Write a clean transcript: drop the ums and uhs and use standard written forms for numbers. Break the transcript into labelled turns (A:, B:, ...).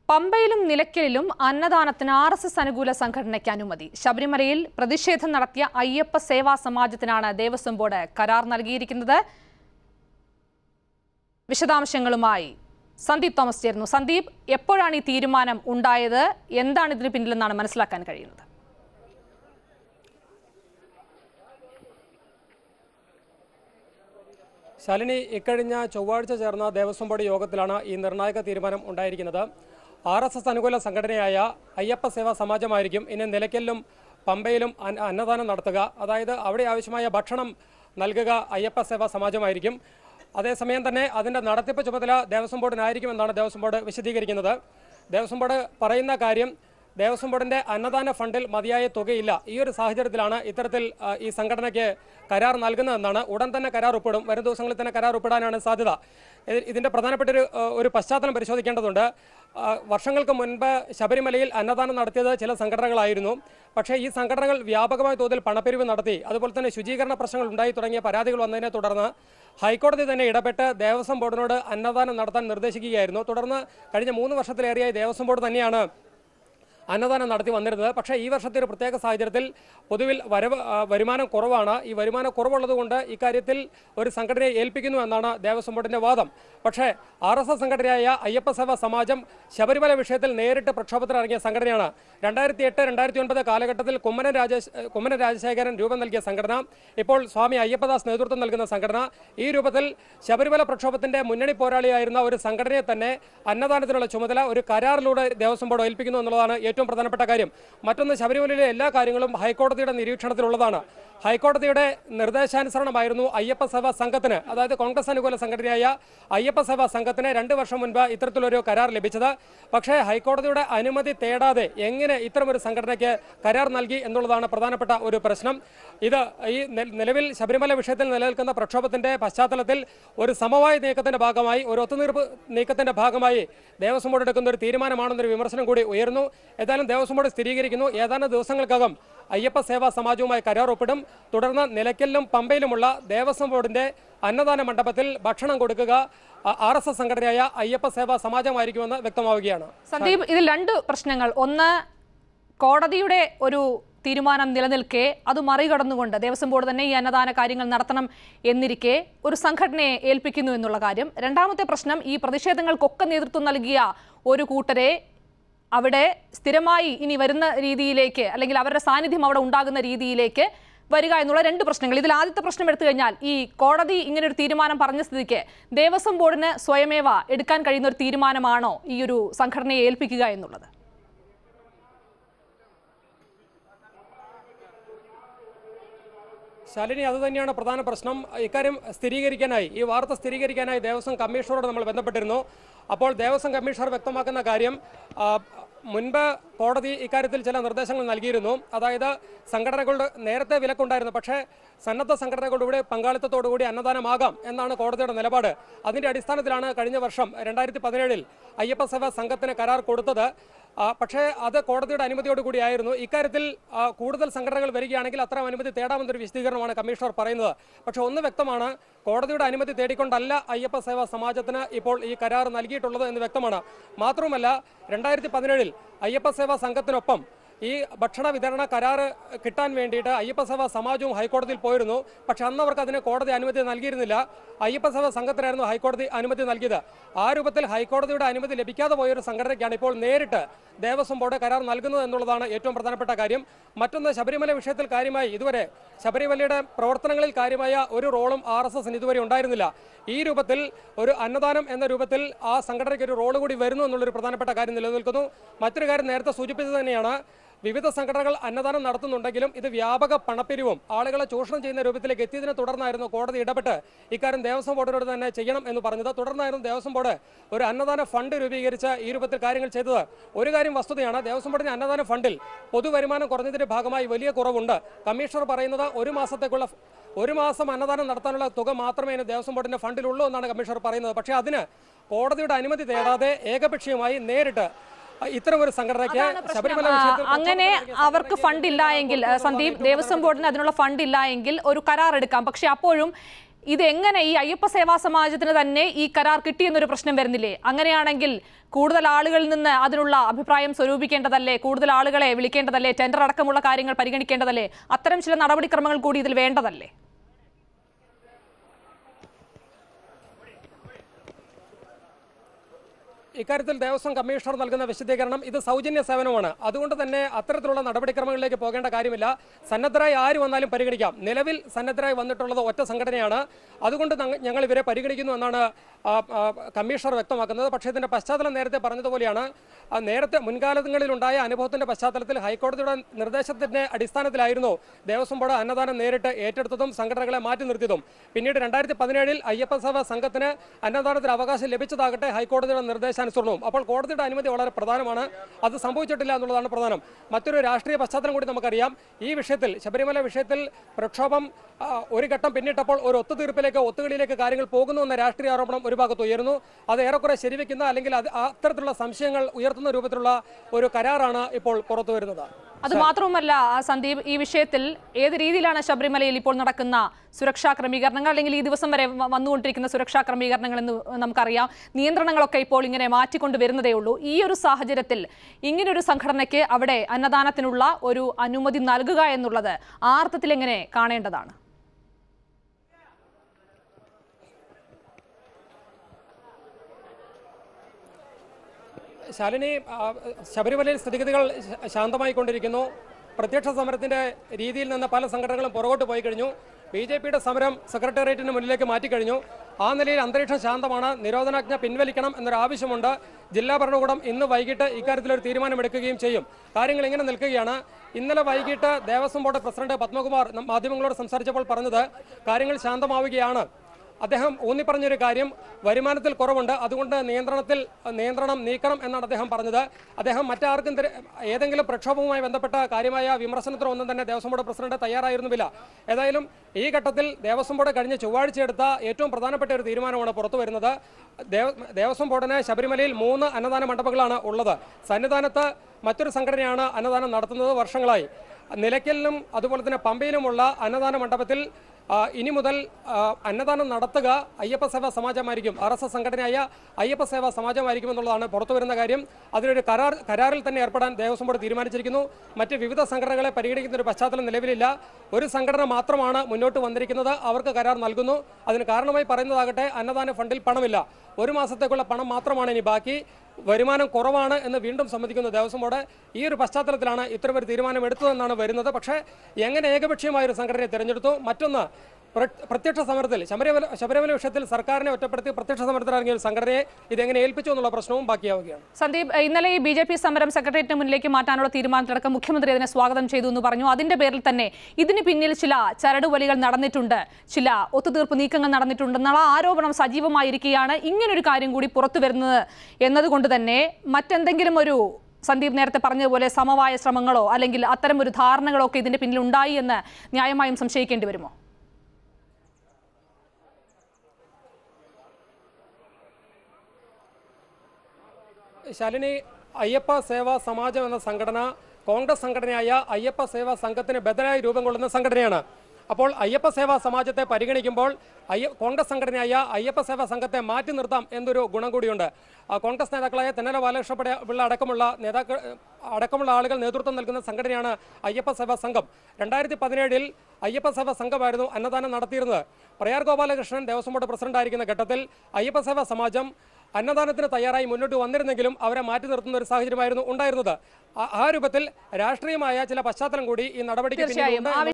A: പമ്പയിലും നിലയ്ക്കലിലും അന്നദാനത്തിന് RSS അനുകൂല സംഘടനയ്ക്ക് അനുമതി. ശബരിമലയിൽ പ്രതിഷേധം നടത്തിയ അയ്യപ്പ സേവാ സമാജത്തിനാണ് ദേവസ്വം ബോർഡ് കരാർ നൽകിയിരിക്കുന്നത്. വിശദാംശങ്ങളുമായി സന്ദീപ് തോമസ് ചേരുന്നു. സന്ദീപ്, എപ്പോഴാണ് ഈ തീരുമാനം ഉണ്ടായത്? എന്താണ് ഇതിന് പിന്നിലെന്നാണ് മനസ്സിലാക്കാൻ കഴിയുന്നത്?
B: ശാലിനി, ഇക്കഴിഞ്ഞ ചൊവ്വാഴ്ച ചേർന്ന ദേവസ്വം ബോർഡ് യോഗത്തിലാണ് ഈ നിർണായക തീരുമാനം ഉണ്ടായിരിക്കുന്നത്. RSS അനുകൂല സംഘടനയായ അയ്യപ്പ സേവാ സമാജമായിരിക്കും ഇനി നിലയ്ക്കലിലും പമ്പയിലും അന്നദാനം നടത്തുക. അതായത് അവിടെ ആവശ്യമായ ഭക്ഷണം നൽകുക അയ്യപ്പ സേവാ സമാജമായിരിക്കും. അതേസമയം തന്നെ അതിൻ്റെ നടത്തിപ്പ് ചുമതല ദേവസ്വം ബോർഡിനായിരിക്കുമെന്നാണ് ദേവസ്വം ബോർഡ് വിശദീകരിക്കുന്നത്. ദേവസ്വം ബോർഡ് പറയുന്ന കാര്യം, ദേവസ്വം ബോർഡിൻ്റെ അന്നദാന ഫണ്ടിൽ മതിയായ തുകയില്ല. ഈ ഒരു സാഹചര്യത്തിലാണ് ഇത്തരത്തിൽ ഈ സംഘടനയ്ക്ക് കരാർ നൽകുന്നതെന്നാണ്. ഉടൻ തന്നെ കരാർ ഒപ്പിടും. വരും ദിവസങ്ങളിൽ തന്നെ കരാർ ഒപ്പിടാനാണ് സാധ്യത. ഇതിൻ്റെ പ്രധാനപ്പെട്ട ഒരു പശ്ചാത്തലം പരിശോധിക്കേണ്ടതുണ്ട്. വർഷങ്ങൾക്ക് മുൻപ് ശബരിമലയിൽ അന്നദാനം നടത്തിയത് ചില സംഘടനകളായിരുന്നു. പക്ഷേ ഈ സംഘടനകൾ വ്യാപകമായ തോതിൽ പണപ്പിരിവ് നടത്തി, അതുപോലെ തന്നെ ശുചീകരണ പ്രശ്നങ്ങൾ ഉണ്ടായി തുടങ്ങിയ പരാതികൾ വന്നതിനെ തുടർന്ന് ഹൈക്കോടതി തന്നെ ഇടപെട്ട് ദേവസ്വം ബോർഡിനോട് അന്നദാനം നടത്താൻ നിർദ്ദേശിക്കുകയായിരുന്നു. തുടർന്ന് കഴിഞ്ഞ 3 വർഷത്തിലേറെയായി ദേവസ്വം ബോർഡ് തന്നെയാണ് അന്നദാനം നടത്തി വന്നിരുന്നത്. പക്ഷേ ഈ വർഷത്തെ ഒരു പ്രത്യേക സാഹചര്യത്തിൽ പൊതുവിൽ വരുമാനം കുറവാണ്. ഈ വരുമാനം കുറവുള്ളതുകൊണ്ട് ഇക്കാര്യത്തിൽ ഒരു സംഘടനയെ ഏൽപ്പിക്കുന്നു എന്നാണ് ദേവസ്വം ബോർഡിൻ്റെ വാദം. പക്ഷേ RSS സംഘടനയായ അയ്യപ്പ സേവാ സമാജം ശബരിമല വിഷയത്തിൽ നേരിട്ട് പ്രക്ഷോഭത്തിനിറങ്ങിയ സംഘടനയാണ്. 2008-2009 കാലഘട്ടത്തിൽ കുമ്മനം രാജശേഖരൻ രൂപം നൽകിയ സംഘടന, ഇപ്പോൾ സ്വാമി അയ്യപ്പദാസ് നേതൃത്വം നൽകുന്ന സംഘടന, ഈ രൂപത്തിൽ ശബരിമല പ്രക്ഷോഭത്തിൻ്റെ മുന്നണി പോരാളിയായിരുന്ന ഒരു സംഘടനയെ തന്നെ അന്നദാനത്തിനുള്ള ചുമതല ഒരു കരാറിലൂടെ ദേവസ്വം ബോർഡ് ഏൽപ്പിക്കുന്നു എന്നുള്ളതാണ് ഏറ്റവും പ്രധാനപ്പെട്ട കാര്യം. മറ്റൊന്ന്, ശബരിമലയിലെ എല്ലാ കാര്യങ്ങളും ഹൈക്കോടതിയുടെ നിരീക്ഷണത്തിലുള്ളതാണ്. ഹൈക്കോടതിയുടെ നിർദ്ദേശാനുസരണമായിരുന്നു അയ്യപ്പ സേവാ സംഘത്തിന്, അതായത് കോൺഗ്രസ് അനുകൂല സംഘടനയായ അയ്യപ്പ സേവാ സംഘത്തിന് 2 വർഷം മുൻപ് ഇത്തരത്തിലൊരു കരാർ ലഭിച്ചത്. പക്ഷേ ഹൈക്കോടതിയുടെ അനുമതി തേടാതെ എങ്ങനെ ഇത്തരമൊരു സംഘടനയ്ക്ക് കരാർ നൽകി എന്നുള്ളതാണ് പ്രധാനപ്പെട്ട ഒരു പ്രശ്നം. ഇത് ഈ നിലവിൽ ശബരിമല വിഷയത്തിൽ നിലനിൽക്കുന്ന പ്രക്ഷോഭത്തിന്റെ പശ്ചാത്തലത്തിൽ ഒരു സമവായ നീക്കത്തിന്റെ ഭാഗമായി, ഒരു ഒത്തുതീർപ്പ് നീക്കത്തിന്റെ ഭാഗമായി ദേവസ്വം ബോർഡ് എടുക്കുന്ന ഒരു തീരുമാനമാണെന്നൊരു വിമർശനം കൂടി ഉയർന്നു. ഏതായാലും ദേവസ്വം ബോർഡ് സ്ഥിരീകരിക്കുന്നു, ഏതാനും ദിവസങ്ങൾക്കകം അയ്യപ്പ സേവാ സമാജവുമായി കരാർ ഒപ്പിടും. തുടർന്ന് നിലയ്ക്കലിലും പമ്പയിലുമുള്ള ദേവസ്വം ബോർഡിന്റെ അന്നദാന മണ്ഡപത്തിൽ ഭക്ഷണം കൊടുക്കുക RSS സംഘടനയായ അയ്യപ്പ സേവാ സമാജമായിരിക്കുമെന്ന് വ്യക്തമാവുകയാണ്.
A: സന്ദീപ്, ഇതിൽ 2 പ്രശ്നങ്ങൾ. ഒന്ന്, കോടതിയുടെ ഒരു തീരുമാനം നിലനിൽക്കെ അത് മറികടന്നുകൊണ്ട് ദേവസ്വം ബോർഡ് തന്നെ ഈ അന്നദാന കാര്യങ്ങൾ നടത്തണം എന്നിരിക്കെ ഒരു സംഘടനയെ ഏൽപ്പിക്കുന്നു എന്നുള്ള കാര്യം. രണ്ടാമത്തെ പ്രശ്നം, ഈ പ്രതിഷേധങ്ങൾക്കൊക്കെ നേതൃത്വം നൽകിയ ഒരു കൂട്ടരെ അവിടെ സ്ഥിരമായി ഇനി വരുന്ന രീതിയിലേക്ക്, അല്ലെങ്കിൽ അവരുടെ സാന്നിധ്യം അവിടെ ഉണ്ടാകുന്ന രീതിയിലേക്ക് വരിക എന്നുള്ള 2 പ്രശ്നങ്ങൾ. ഇതിൽ ആദ്യത്തെ പ്രശ്നം എടുത്തു കഴിഞ്ഞാൽ, ഈ കോടതി ഇങ്ങനെ ഒരു തീരുമാനം പറഞ്ഞ സ്ഥിതിക്ക് ദേവസ്വം ബോർഡിന് സ്വയമേവ എടുക്കാൻ കഴിയുന്ന ഒരു തീരുമാനമാണോ ഈ ഒരു സംഘടനയെ ഏൽപ്പിക്കുക എന്നുള്ളത്?
B: ശാലിനി, അതുതന്നെയാണ് പ്രധാന പ്രശ്നം. ഇക്കാര്യം സ്ഥിരീകരിക്കാനായി, ഈ വാർത്ത സ്ഥിരീകരിക്കാനായി ദേവസ്വം കമ്മീഷണറോട് നമ്മൾ ബന്ധപ്പെട്ടിരുന്നു. അപ്പോൾ ദേവസ്വം കമ്മീഷണർ വ്യക്തമാക്കുന്ന കാര്യം, മുൻപ് കോടതി ഇക്കാര്യത്തിൽ ചില നിർദ്ദേശങ്ങൾ നൽകിയിരുന്നു. അതായത് സംഘടനകളുടെ നേരത്തെ വിലക്കുണ്ടായിരുന്നു, പക്ഷേ സന്നദ്ധ സംഘടനകളുടെ പങ്കാളിത്തത്തോടുകൂടി അന്നദാനമാകാം എന്നാണ് കോടതിയുടെ നിലപാട്. അതിൻ്റെ അടിസ്ഥാനത്തിലാണ് കഴിഞ്ഞ വർഷം 2017 അയ്യപ്പ സേവാ സംഘത്തിന് കരാർ കൊടുത്തത്. പക്ഷേ അത് കോടതിയുടെ അനുമതിയോടുകൂടിയായിരുന്നു. ഇക്കാര്യത്തിൽ കൂടുതൽ സംഘടനകൾ വരികയാണെങ്കിൽ അത്തരം അനുമതി തേടാമെന്നൊരു വിശദീകരണമാണ് കമ്മീഷണർ പറയുന്നത്. പക്ഷേ ഒന്ന് വ്യക്തമാണ്, കോടതിയുടെ അനുമതി തേടിക്കൊണ്ടല്ല അയ്യപ്പ സേവാ സമാജത്തിന് ഇപ്പോൾ ഈ കരാർ നൽകിയിട്ടുള്ളത് എന്ന് വ്യക്തമാണ്. മാത്രവുമല്ല, 2017 അയ്യപ്പ സേവാ സംഘത്തിനൊപ്പം ഈ ഭക്ഷണ വിതരണ കരാർ കിട്ടാൻ വേണ്ടിയിട്ട് അയ്യപ്പ സേവാ സമാജവും ഹൈക്കോടതിയിൽ പോയിരുന്നു. പക്ഷെ അന്ന് അവർക്ക് അതിന് കോടതി അനുമതി നൽകിയിരുന്നില്ല. അയ്യപ്പ സേവാ സംഘത്തിനായിരുന്നു ഹൈക്കോടതി അനുമതി നൽകിയത്. ആ രൂപത്തിൽ ഹൈക്കോടതിയുടെ അനുമതി ലഭിക്കാതെ പോയൊരു സംഘടനയ്ക്കാണ് ഇപ്പോൾ നേരിട്ട് ദേവസ്വം ബോർഡ് കരാർ നൽകുന്നത് എന്നുള്ളതാണ് ഏറ്റവും പ്രധാനപ്പെട്ട കാര്യം. മറ്റൊന്ന്, ശബരിമല വിഷയത്തിൽ കാര്യമായി ഇതുവരെ ശബരിമലയുടെ പ്രവർത്തനങ്ങളിൽ കാര്യമായ ഒരു റോളും RSS ഇതുവരെ ഉണ്ടായിരുന്നില്ല. ഈ രൂപത്തിൽ ഒരു അന്നദാനം എന്ന രൂപത്തിൽ ആ സംഘടനയ്ക്ക് ഒരു റോൾ കൂടി വരുന്നു എന്നുള്ളൊരു പ്രധാനപ്പെട്ട കാര്യം നിലനിൽക്കുന്നു. മറ്റൊരു കാര്യം നേരത്തെ സൂചിപ്പിച്ചത് തന്നെയാണ്, വിവിധ സംഘടനകൾ അന്നദാനം നടത്തുന്നുണ്ടെങ്കിലും ഇത് വ്യാപക പണപ്പിരിവും ആളുകളെ ചൂഷണം ചെയ്യുന്ന രൂപത്തിലേക്ക് എത്തിയതിനെ തുടർന്നായിരുന്നു കോടതി ഇടപെട്ട് ഇക്കാര്യം ദേവസ്വം ബോർഡിനോട് തന്നെ ചെയ്യണം എന്ന് പറഞ്ഞത്. തുടർന്നായിരുന്നു ദേവസ്വം ബോർഡ് ഒരു അന്നദാന ഫണ്ട് രൂപീകരിച്ച് ഈ രൂപത്തിൽ കാര്യങ്ങൾ ചെയ്തത്. ഒരു കാര്യം വസ്തുതയാണ്, ദേവസ്വം ബോർഡിന്റെ അന്നദാന ഫണ്ടിൽ പൊതുവരുമാനം കുറഞ്ഞതിന്റെ ഭാഗമായി വലിയ കുറവുണ്ട്. കമ്മീഷണർ പറയുന്നത് ഒരു മാസം അന്നദാനം നടത്താനുള്ള തുക മാത്രമേ ദേവസ്വം ബോർഡിന്റെ ഫണ്ടിലുള്ളൂ എന്നാണ് കമ്മീഷണർ പറയുന്നത്. പക്ഷേ അതിന് കോടതിയുടെ അനുമതി തേടാതെ ഏകപക്ഷീയമായി നേരിട്ട് ഇത്തരമൊരു സംഘടനയ്ക്ക് ശബരിമല
A: അങ്ങനെ അവർക്ക് ഫണ്ട് ഇല്ല എങ്കിൽ, സന്ദീപ്, ദേവസ്വം ബോർഡിന് അതിനുള്ള ഫണ്ട് ഇല്ല എങ്കിൽ ഒരു കരാർ എടുക്കാം. പക്ഷെ അപ്പോഴും ഇതെങ്ങനെ ഈ അയ്യപ്പ സേവാ സമാജത്തിന് തന്നെ ഈ കരാർ കിട്ടിയെന്നൊരു പ്രശ്നം വരുന്നില്ലേ? അങ്ങനെയാണെങ്കിൽ കൂടുതൽ ആളുകളിൽ നിന്ന് അതിനുള്ള അഭിപ്രായം സ്വരൂപിക്കേണ്ടതല്ലേ? കൂടുതൽ ആളുകളെ വിളിക്കേണ്ടതല്ലേ? ടെൻഡർ അടക്കമുള്ള കാര്യങ്ങൾ പരിഗണിക്കേണ്ടതല്ലേ? അത്തരം ചില നടപടിക്രമങ്ങൾ കൂടി ഇതിൽ വേണ്ടതല്ലേ?
B: ഇക്കാര്യത്തിൽ ദേവസ്വം കമ്മീഷണർ നൽകുന്ന വിശദീകരണം ഇത് സൗജന്യ സേവനമാണ്. അതുകൊണ്ട് തന്നെ അത്തരത്തിലുള്ള നടപടിക്രമങ്ങളിലേക്ക് പോകേണ്ട കാര്യമില്ല. സന്നദ്ധരായി ആര് വന്നാലും പരിഗണിക്കാം. നിലവിൽ സന്നദ്ധരായി വന്നിട്ടുള്ളത് ഒറ്റ സംഘടനയാണ്. അതുകൊണ്ട് ഞങ്ങൾ ഇവരെ പരിഗണിക്കുന്നു എന്നാണ് കമ്മീഷണർ വ്യക്തമാക്കുന്നത്. പക്ഷേ ഇതിന്റെ പശ്ചാത്തലം നേരത്തെ പറഞ്ഞതുപോലെയാണ്. നേരത്തെ മുൻകാലങ്ങളിലുണ്ടായ അനുഭവത്തിന്റെ പശ്ചാത്തലത്തിൽ ഹൈക്കോടതിയുടെ നിർദ്ദേശത്തിന്റെ അടിസ്ഥാനത്തിലായിരുന്നു ദേവസ്വം ബോർഡ് അന്നദാനം നേരിട്ട് ഏറ്റെടുത്തതും സംഘടനകളെ മാറ്റി നിർത്തിയതും. പിന്നീട് 2017 അയ്യപ്പസേവാ സംഘത്തിന് അന്നദാനത്തിന് അവകാശം ലഭിച്ചതാകട്ടെ ഹൈക്കോടതിയുടെ നിർദ്ദേശാനുസരണവും. അപ്പോൾ കോടതിയുടെ അനുമതി വളരെ പ്രധാനമാണ്. അത് സംഭവിച്ചിട്ടില്ല എന്നുള്ളതാണ് പ്രധാനം. മറ്റൊരു രാഷ്ട്രീയ പശ്ചാത്തലം കൂടി നമുക്കറിയാം. ഈ വിഷയത്തിൽ, ശബരിമല വിഷയത്തിൽ പ്രക്ഷോഭം ഒരു ഘട്ടം പിന്നിട്ടപ്പോൾ ഒരു ഒത്തുതീർപ്പിലേക്ക്, ഒത്തുകളിയിലേക്ക് കാര്യങ്ങൾ പോകുന്നു എന്ന രാഷ്ട്രീയ ആരോപണം ഒരു ഭാഗത്ത് ഉയരുന്നു. അത് ഏറെക്കുറെ ശരിവെക്കുന്ന, അല്ലെങ്കിൽ അത്തരത്തിലുള്ള സംശയങ്ങൾ ഉയർത്തുന്ന രൂപത്തിലുള്ള ഒരു കരാറാണ് ഇപ്പോൾ പുറത്തു വരുന്നത്.
A: അത് മാത്രവുമല്ല സന്ദീപ്, ഈ വിഷയത്തിൽ ഏത് രീതിയിലാണ് ശബരിമലയിൽ ഇപ്പോൾ നടക്കുന്ന സുരക്ഷാ ക്രമീകരണങ്ങൾ, അല്ലെങ്കിൽ ഈ ദിവസം വരെ വന്നുകൊണ്ടിരിക്കുന്ന സുരക്ഷാ ക്രമീകരണങ്ങൾ എന്ന് നമുക്കറിയാം. നിയന്ത്രണങ്ങളൊക്കെ ഇപ്പോൾ ഇങ്ങനെ മാറ്റിക്കൊണ്ട് വരുന്നതേ ഉള്ളൂ. ഈ ഒരു സാഹചര്യത്തിൽ ഇങ്ങനൊരു സംഘടനയ്ക്ക് അവിടെ അന്നദാനത്തിനുള്ള ഒരു അനുമതി നൽകുക എന്നുള്ളത് ആ അർത്ഥത്തിൽ എങ്ങനെ കാണേണ്ടതാണ്?
B: ശാലിനി, ശബരിമലയിൽ സ്ഥിതിഗതികൾ ശാന്തമായിക്കൊണ്ടിരിക്കുന്നു. പ്രത്യക്ഷ സമരത്തിന്റെ രീതിയിൽ നിന്ന് പല സംഘടനകളും പുറകോട്ട് പോയി കഴിഞ്ഞു. BJPയുടെ സമരം സെക്രട്ടേറിയറ്റിന് മുന്നിലേക്ക് മാറ്റിക്കഴിഞ്ഞു. ആ നിലയിൽ അന്തരീക്ഷം ശാന്തമാണ്. നിരോധനാജ്ഞ പിൻവലിക്കണം എന്നൊരു ആവശ്യമുണ്ട്. ജില്ലാ ഭരണകൂടം ഇന്ന് വൈകിട്ട് ഇക്കാര്യത്തിലൊരു തീരുമാനമെടുക്കുകയും ചെയ്യും. കാര്യങ്ങൾ ഇങ്ങനെ നിൽക്കുകയാണ്. ഇന്നലെ വൈകിട്ട് ദേവസ്വം ബോർഡ് പ്രസിഡന്റ് പത്മകുമാർ മാധ്യമങ്ങളോട് സംസാരിച്ചപ്പോൾ പറഞ്ഞത് കാര്യങ്ങൾ ശാന്തമാവുകയാണ്. അദ്ദേഹം ഊന്നിപ്പറഞ്ഞൊരു കാര്യം, വരുമാനത്തിൽ കുറവുണ്ട്, അതുകൊണ്ട് നിയന്ത്രണം നീക്കണം എന്നാണ് അദ്ദേഹം പറഞ്ഞത്. അദ്ദേഹം മറ്റാർക്കും ഏതെങ്കിലും പ്രക്ഷോഭവുമായി ബന്ധപ്പെട്ട കാര്യമായ വിമർശനത്തിനോ ഒന്നും തന്നെ ദേവസ്വം ബോർഡ് പ്രസിഡന്റ് തയ്യാറായിരുന്നില്ല. ഏതായാലും ഈ ഘട്ടത്തിൽ ദേവസ്വം ബോർഡ് കഴിഞ്ഞ ചൊവ്വാഴ്ച എടുത്ത ഏറ്റവും പ്രധാനപ്പെട്ട ഒരു തീരുമാനമാണ് പുറത്തു വരുന്നത്. ദേവസ്വം ബോർഡിന് ശബരിമലയിൽ 3 അന്നദാന മണ്ഡപങ്ങളാണ് ഉള്ളത്. സന്നിധാനത്ത് മറ്റൊരു സംഘടനയാണ് അന്നദാനം നടത്തുന്നത് വർഷങ്ങളായി. നിലയ്ക്കലിലും അതുപോലെ തന്നെ പമ്പയിലുമുള്ള അന്നദാന മണ്ഡപത്തിൽ ഇനി മുതൽ അന്നദാനം നടത്തുക അയ്യപ്പസേവാ സമാജമായിരിക്കും. RSS സംഘടനയായ അയ്യപ്പസേവാ സമാജമായിരിക്കും എന്നുള്ളതാണ് പുറത്തു വരുന്ന കാര്യം. അതിനൊരു കരാറിൽ തന്നെ ഏർപ്പെടാൻ ദേവസ്വം ബോർഡ് തീരുമാനിച്ചിരിക്കുന്നു. മറ്റ് വിവിധ സംഘടനകളെ പരിഗണിക്കുന്ന ഒരു പശ്ചാത്തലം നിലവിലില്ല. ഒരു സംഘടന മാത്രമാണ് മുന്നോട്ട് വന്നിരിക്കുന്നത്. അവർക്ക് കരാർ നൽകുന്നു. അതിന് കാരണമായി പറയുന്നതാകട്ടെ അന്നദാന ഫണ്ടിൽ പണമില്ല. ഒരു മാസത്തേക്കുള്ള പണം മാത്രമാണ് ഇനി ബാക്കി. വരുമാനം കുറവാണ് എന്ന് വീണ്ടും സമ്മതിക്കുന്ന ദേവസ്വം ബോർഡ് ഈ ഒരു പശ്ചാത്തലത്തിലാണ് ഇത്തരമൊരു തീരുമാനം എടുത്തതെന്നാണ് വരുന്നത്. പക്ഷേ എങ്ങനെ ഏകപക്ഷീയമായ ഒരു സംഘടനയെ തിരഞ്ഞെടുത്തു? മറ്റൊന്ന്, പ്രത്യക്ഷ സമരത്തിൽ ശബരിമല വിഷയത്തിൽ സർക്കാരിനെ ഒറ്റപ്പെടുത്തി പ്രത്യക്ഷ സമരത്തിൽ ഇറങ്ങിയ ഒരു സംഘടനയെ ഇതെങ്ങനെ ഏൽപ്പിച്ചു എന്നുള്ള പ്രശ്നവും ബാക്കിയാവുകയാണ്.
A: സന്ദീപ്, ഇന്നലെ ഈ BJP സമരം സെക്രട്ടേറിയറ്റിന് മുന്നിലേക്ക് മാറ്റാനുള്ള തീരുമാനത്തിലടക്കം മുഖ്യമന്ത്രി അതിനെ സ്വാഗതം ചെയ്തു എന്ന് പറഞ്ഞു. അതിന്റെ പേരിൽ തന്നെ ഇതിന് പിന്നിൽ ചില ചരടുവലികൾ നടന്നിട്ടുണ്ട്, ചില ഒത്തുതീർപ്പ് നീക്കങ്ങൾ നടന്നിട്ടുണ്ടെന്നുള്ള ആരോപണം സജീവമായിരിക്കുകയാണ്. ഇങ്ങനൊരു കാര്യം കൂടി പുറത്തു വരുന്നത് എന്നതുകൊണ്ട് തന്നെ മറ്റെന്തെങ്കിലും ഒരു, സന്ദീപ് നേരത്തെ പറഞ്ഞതുപോലെ സമവായ ശ്രമങ്ങളോ അല്ലെങ്കിൽ അത്തരം ഒരു ധാരണകളോ ഒക്കെ ഇതിന്റെ പിന്നിൽ ഉണ്ടായി എന്ന് ന്യായമായും സംശയിക്കേണ്ടി വരുമോ?
B: ശാലിനി, അയ്യപ്പ സേവാ സമാജം എന്ന സംഘടന കോൺഗ്രസ് സംഘടനയായ അയ്യപ്പ സേവാ സംഘത്തിന് ബദലായി രൂപം കൊള്ളുന്ന സംഘടനയാണ്. അപ്പോൾ അയ്യപ്പ സേവാ സമാജത്തെ പരിഗണിക്കുമ്പോൾ കോൺഗ്രസ് സംഘടനയായ അയ്യപ്പ സേവാ സംഘത്തെ മാറ്റി നിർത്താം എന്നൊരു ഗുണം കൂടിയുണ്ട്. കോൺഗ്രസ് നേതാക്കളായ തെന്നല ബാലകൃഷ്ണപിള്ള അടക്കമുള്ള ആളുകൾ നേതൃത്വം നൽകുന്ന സംഘടനയാണ് അയ്യപ്പ സേവാ സംഘം. 2017 അയ്യപ്പ സേവാ സംഘമായിരുന്നു അന്നദാനം നടത്തിയിരുന്നത്. പ്രയാർ ഗോപാലകൃഷ്ണൻ ദേവസ്വം ബോർഡ് പ്രസിഡന്റായിരിക്കുന്ന ഘട്ടത്തിൽ അയ്യപ്പ സേവാ സമാജം അന്നദാനത്തിന് തയ്യാറായി മുന്നോട്ട് വന്നിരുന്നെങ്കിലും അവരെ മാറ്റി നിർത്തുന്ന ഒരു സാഹചര്യമായിരുന്നു ഉണ്ടായിരുന്നത്. ആ രൂപത്തിൽ രാഷ്ട്രീയമായ ചില പശ്ചാത്തലം കൂടി ഈ നടപടിക്ക് പിന്നിലുണ്ട്.